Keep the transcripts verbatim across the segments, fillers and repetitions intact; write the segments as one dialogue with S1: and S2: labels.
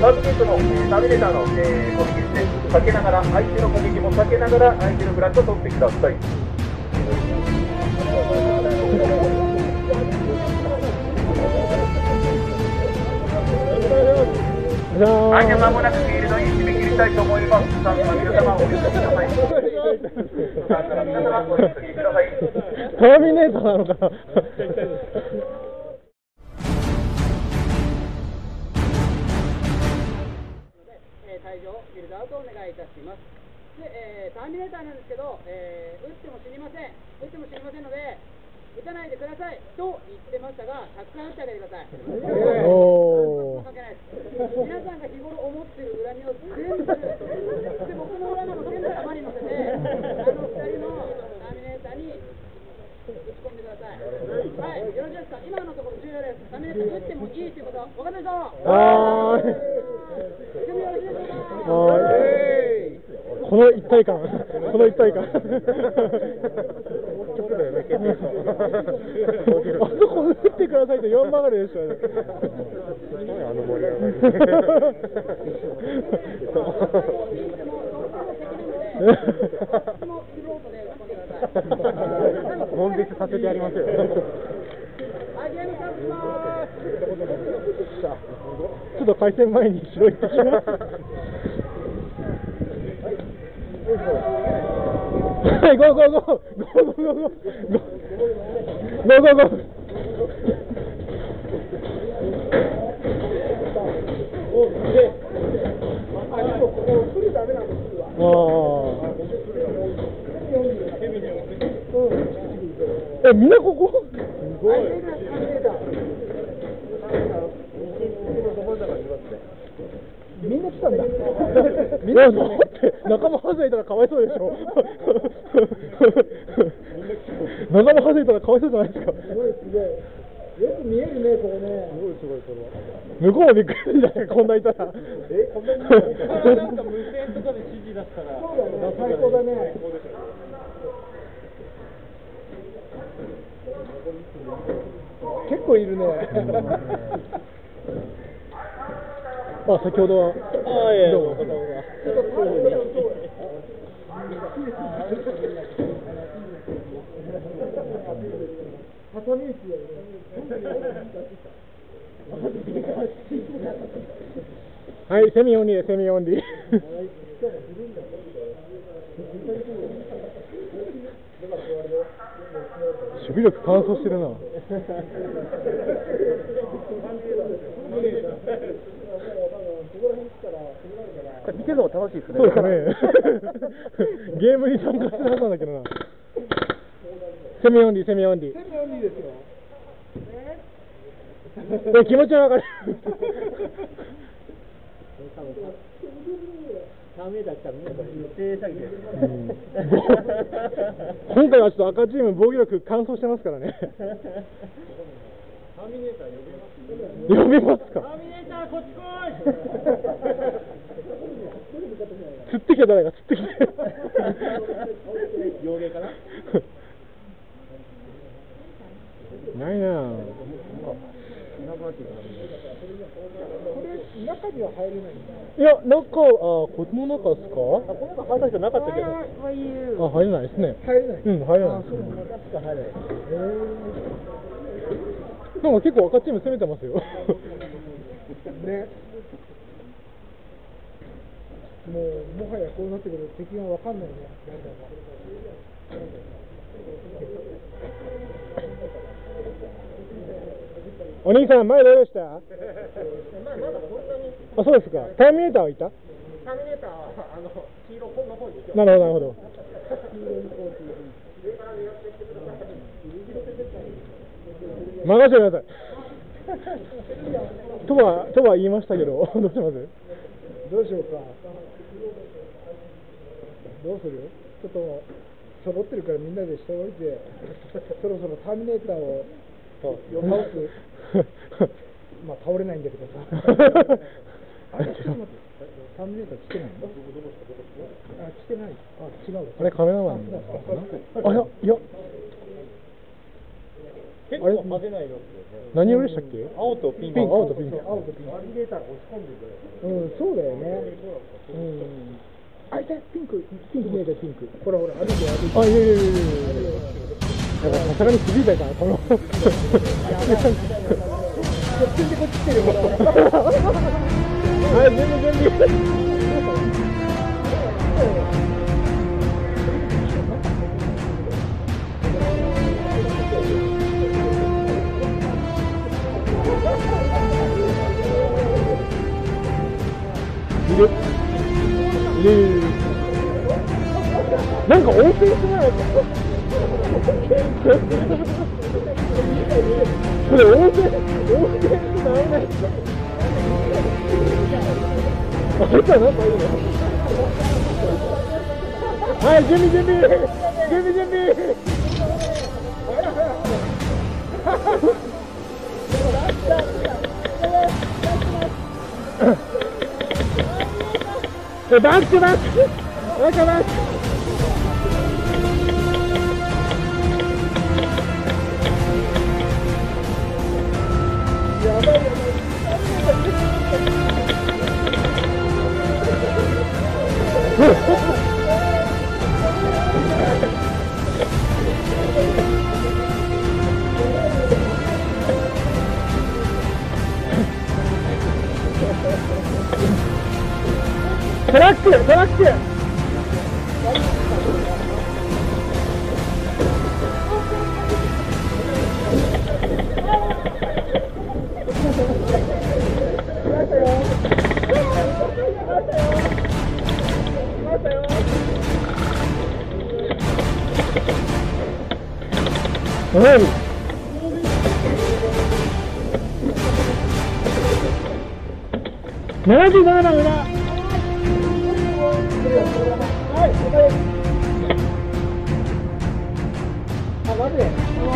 S1: ワードゲートの、えー、ターミネーターの、えー、攻撃ですね、避けながら、相手の攻撃も避けながら、相手のフラッグを取ってください。はい、では間もなくフィールドに締め切りたいと思います。スタンドの皆様、お急ぎください。スタンドの皆様、お急ぎください。
S2: ターミネーターなのかな。
S3: 退場、ビルドアウトをお願いいたします。で、えー、ターミネーターなんですけど、えー、撃っても死にません。撃っても死にませんので、撃たないでくださいと言ってましたが、たくさん撃ってあげてください。おー。関係ないです。皆さんが日頃思っている恨みを全部、で僕の恨みも全部山に乗せて、あのふたりのターミネーターに打ち込んでください。はい、よろしいですか。今のところ重要です。ターミネーター撃ってもいいということは分かったでしょう。
S2: あー。
S3: 準備よろしいでしょうか。
S2: この一体感、この一体感。あそこ打ってくださいとよんばかりでしたね。あの盛り上がり。悶絶させてやりますよ。ちょっと回線前に後ろ行ってきます。はい、ゴーゴーゴーゴーゴーゴーゴーゴーゴーゴーゴー。ああ。え、みんなここ？すごい。みんな来たんだ。みんな待って仲間外れたらかわいそうでしょ。仲間外れたらかわいそうじゃないですか。すごいすごい。よく見えるねここね。すごいすごいそれは。向こうもびっくりするんじゃないこんないたら。えこんなに。なんか無線とかで指示出したら。そうだね最高だね。結構いるね。あ、先ほどは。ああ、いや、どうも。はい、セミオンリーでセミオンリー。守備力乾燥してるな。見てるのも楽しいですね。そうですね。ゲームに参加してるはずなんだけどな。セミオンリー、セミオンリー。セミオンリーですよ。え、気持ちはわかる。今回はちょっと赤チーム防御力乾燥してますからね。ターミネーター呼べます？呼べますか？ターミネーターこっち来い。釣ってきた誰か釣ってきて。幼芸かな？ないなぁ。これ中には入れないんだ。いや中あこの中ですか？あこの中入った人なかったけど。あ入れないですね。入れない。うん入れない。なんか結構赤チーム攻めてますよ。ね。もうもはやこうなってくると敵がわかんないね。お兄さん前どうでした？あそうですか。ターミネーターはいた？ターミネーターはあの黄色の方に。なるほどなるほど。任せてください。とはとは言いましたけどどうします？どうしようか。どうする？ちょっと揃ってるからみんなでしておいてそろそろターミネーターを倒す。まあ倒れないんだけどさ。あれちょっと待って。ターミネーター来てないの？あ来てない。あ違う。あれカメラマンなのかな？あいやいや。結
S4: 結構派手な色ですよね。
S5: 何色でしたっけ？
S4: 青とピンク。
S5: ピンク、青とピンク。
S2: 青とピンク。
S4: あれ入れたら押し込んでくれる。
S2: うん、そうだよね。うん。あ、いた、ピンク、ピンク見えた、ピンク。ほらほら、歩いて歩いて。
S5: あ、いやいやいやいやいや。だからさすがに響いたから、この。
S2: こっちでこっち来てるよ、ほらほら。
S5: あ、全部全部。いるいるいる。なんか温泉しないの？これ温泉、温泉ってならないですか？あれかな、なんかいるの？はい、準備準備準備準備。バックバックバックバック。やばいやばい。トラックトラック。何？ななじゅうななの裏。あ、待て。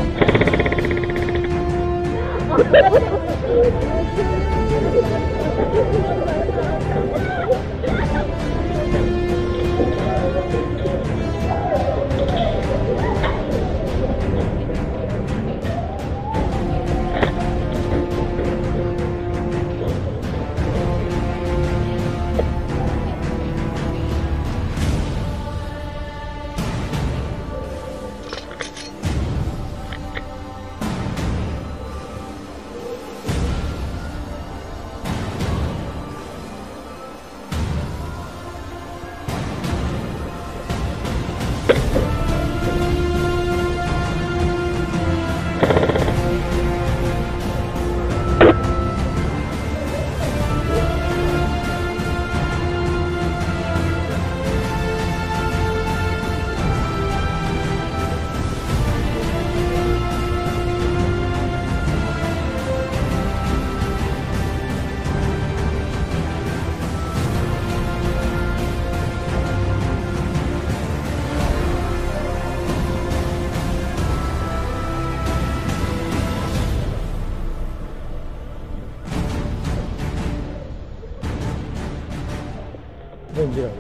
S5: 全然違う。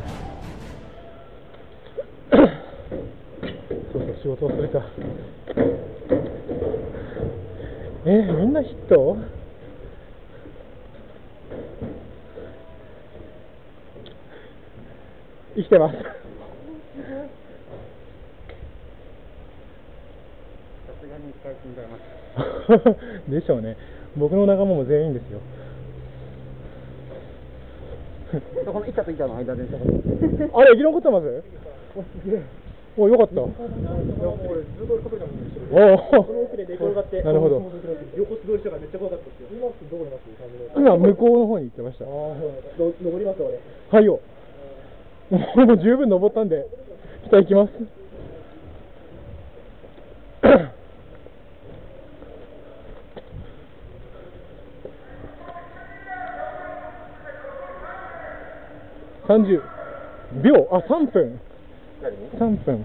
S5: そうそう、仕事をするか。えー、みんなヒット？生きてます。さ
S4: すがに一回死んじゃいました。
S5: でしょうね。僕の仲間も全員ですよ。
S4: そこの板と板の間で。
S5: あれ、生き残ってます？お、よかった。おお。なるほど。今、向こうの方に行ってました。
S2: 登ります、俺。
S5: はいよ。もう十分登ったんで、下行きます。さんじゅうびょう、あ、さんぷん。さんぷん。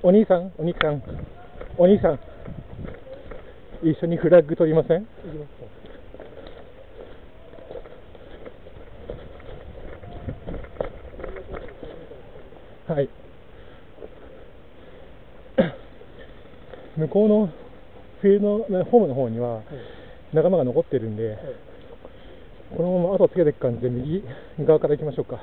S5: お兄さん、お兄さん、お兄さん、一緒にフラッグ取りません？
S2: 行きますか。
S5: はい。向こうのフィールドのホームの方には仲間が残ってるんで、このまま後つけていく感じで右側から行きましょうか。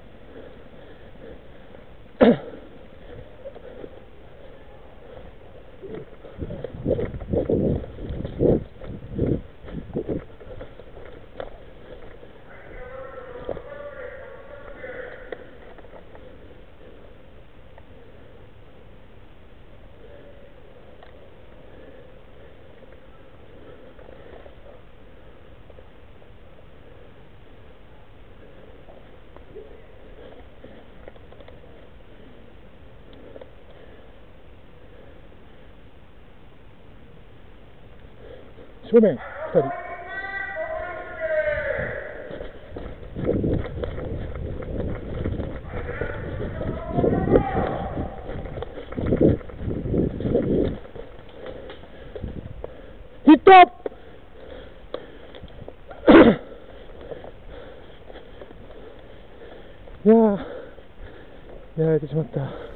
S5: 正面ふたり。ヒットいやー、やられてしまった。